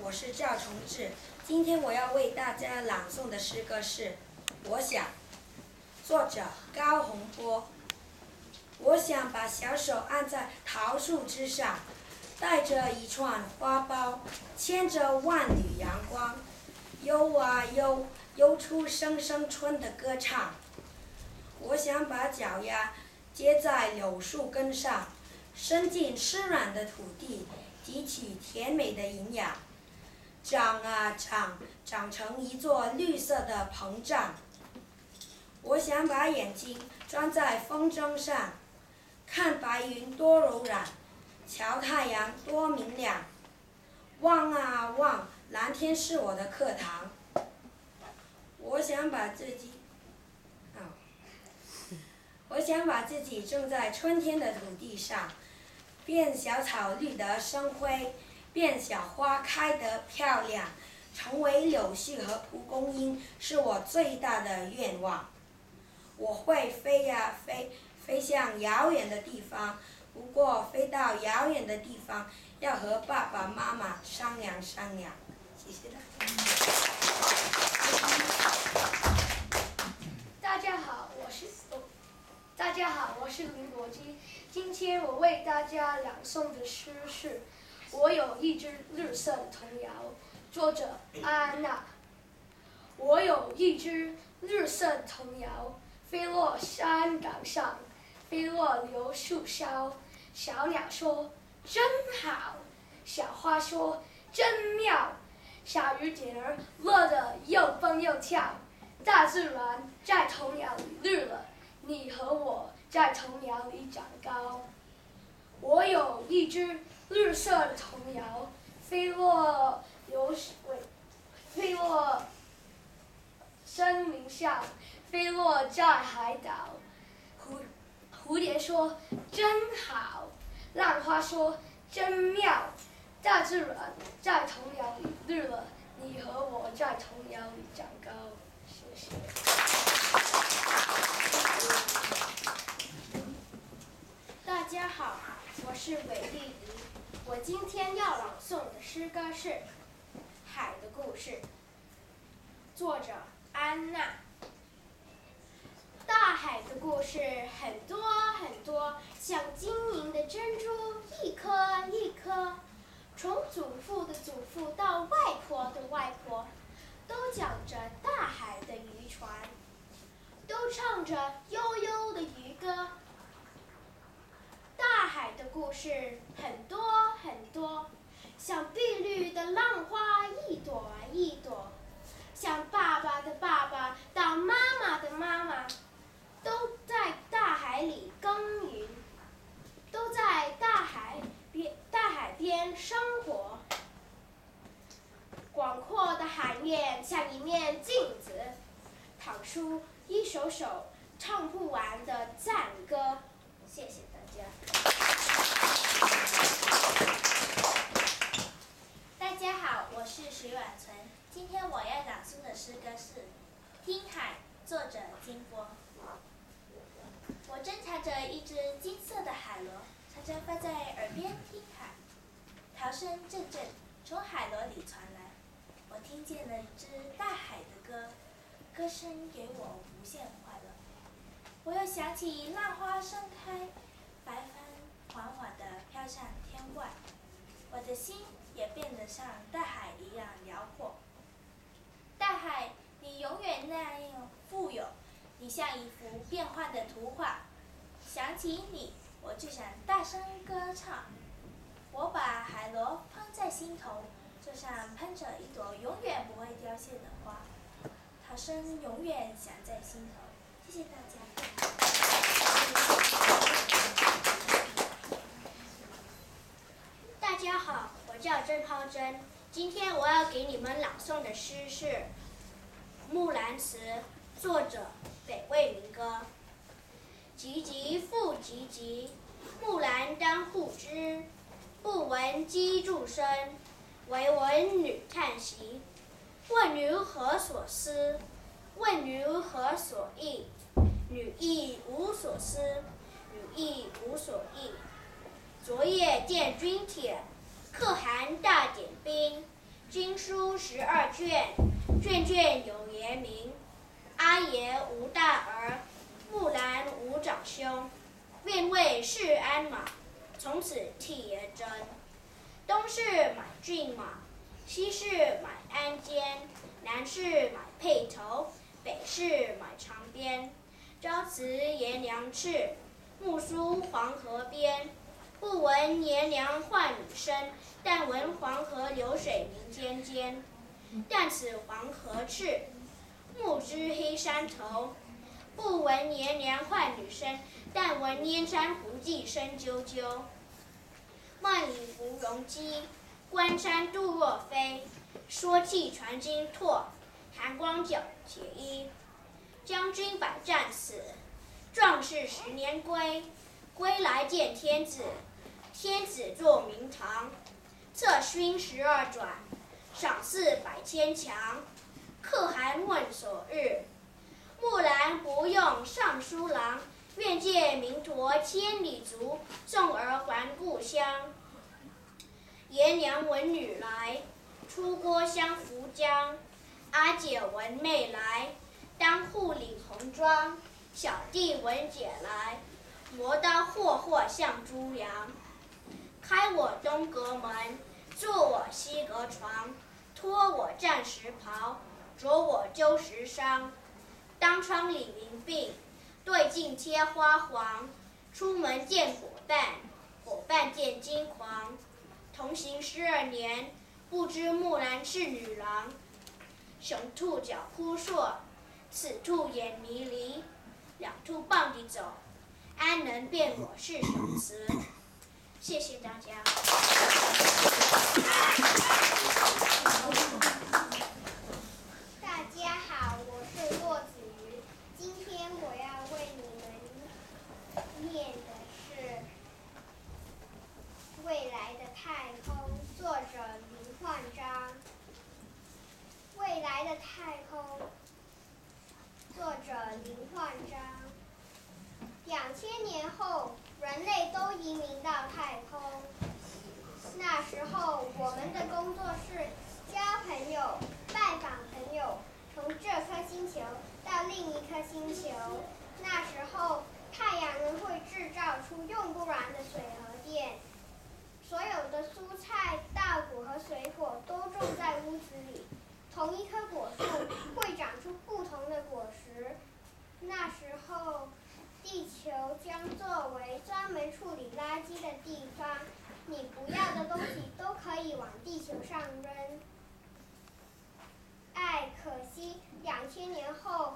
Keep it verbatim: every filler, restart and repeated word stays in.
我是赵崇志。今天我要为大家朗诵的诗歌是《我想》，作者高洪波。我想把小手按在桃树枝上，带着一串花苞，牵着万缕阳光，悠啊悠，悠出声声春的歌唱。我想把脚丫接在柳树根上，伸进湿软的土地，汲取甜美的营养，长啊长，长成一座绿色的膨胀。我想把眼睛装在风筝上，看白云多柔软，瞧太阳多明亮。望啊望，蓝天是我的课堂。我想把自己，哦，我想把自己种在春天的土地上，变小草绿得生辉，变小花开得漂亮，成为柳絮和蒲公英是我最大的愿望。我会飞呀飞，飞向遥远的地方，不过飞到遥远的地方要和爸爸妈妈商量商量。谢谢大家。 大家好，我是大家好，我是林国基。今天我为大家朗诵的诗是《我有一只绿色的童谣》，作者安娜。我有一只绿色的童谣，飞落山岗上，飞落柳树梢。小鸟说真好，小花说真妙，小雨点儿乐得又蹦又跳。大自然在童谣里绿了，你和我在童谣里长高。我有一只绿色的童谣，飞落流水，飞落森林上，飞落在海岛。蝴蝴蝶说真好，浪花说真妙。大自然在童谣里绿了，你和我在童谣里长高。谢谢。 大家好，我是韦丽仪。我今天要朗诵的诗歌是《海的故事》，作者安娜。大海的故事很多很多，像晶莹的珍珠，一颗一颗。从祖父的祖父到外婆的外婆，都讲着大海的渔船，都唱着悠悠的渔歌。大海的故事很多很多，像碧绿的浪花一朵一朵，像爸爸的爸爸到妈妈的妈妈，都在大海里耕耘，都在大海边大海边生活。广阔的海面像一面镜子，淌出一首首唱不完的赞歌。谢谢大家。 大家好，我是徐婉纯。今天我要朗诵的诗歌是《听海》，作者金波。我侦察着一只金色的海螺，常常放在耳边听海，涛声阵阵从海螺里传来。我听见了一只大海的歌，歌声给我无限快乐。我又想起浪花盛开，白帆缓缓地飘向天外，我的心也变得像大海一样辽阔。大海，你永远那样富有，你像一幅变幻的图画。想起你，我就想大声歌唱。我把海螺喷在心头，就像喷着一朵永远不会凋谢的花，涛声永远响在心头。谢谢大家。 大家好，我叫郑浩珍。今天我要给你们朗诵的诗是《木兰辞》，作者北魏民歌。急急复急急，木兰当户织。不闻机杼声，惟闻女叹息。问女何所思？问女何所忆？女亦无所思，女亦无所忆。昨夜见军帖，可汗大点兵。 经书十二卷，卷卷有爷名。阿爷无大儿，木兰无长兄。愿为市鞍马，从此替爷征。东市买骏马，西市买鞍鞯，南市买辔头，北市买长鞭。朝辞爷娘翅，暮书黄河边。不闻爷娘唤女声，但闻黄河流水鸣溅溅。但此黄河赤，暮知黑山头。不闻爷娘唤女声，但闻燕山胡骑声啾啾。万里芙蓉姬，关山度若飞。说气传金柝，寒光皎洁衣。将军百战死，壮士十年归。归来见天子，天子坐明堂。策勋十二转，赏赐百千强。可汗问所日，木兰不用尚书郎。愿借明陀千里足，送儿还故乡。爷娘闻女来，出郭相扶将。阿姐闻妹来，当户领红妆。小弟闻姐来，磨刀霍霍向猪羊。开我东阁门，坐我西阁床。脱我战时袍，着我旧时裳。当窗理云鬓，对镜贴花黄。出门见伙伴，伙伴见金黄。同行十二年，不知木兰是女郎。雄兔脚扑朔，此兔眼迷离。两兔傍地走，安能辨我是雄雌？谢谢大家。 大家好，我是骆子瑜。今天我要为你们念的是《未来的太空》，作者林焕章。未来的太空，作者林焕章。两千年后，人类都移民到太空。那时候，我们的工作是交朋友、拜访朋友，从这颗星球到另一颗星球。那时候，太阳能会制造出用不完的水和电。所有的蔬菜、稻谷和水果都种在屋子里。同一棵果树会长出不同的果实。那时候，地球将作为专门处理垃圾的地方，你不要的东西都可以往地球上扔。哎，可惜两千年后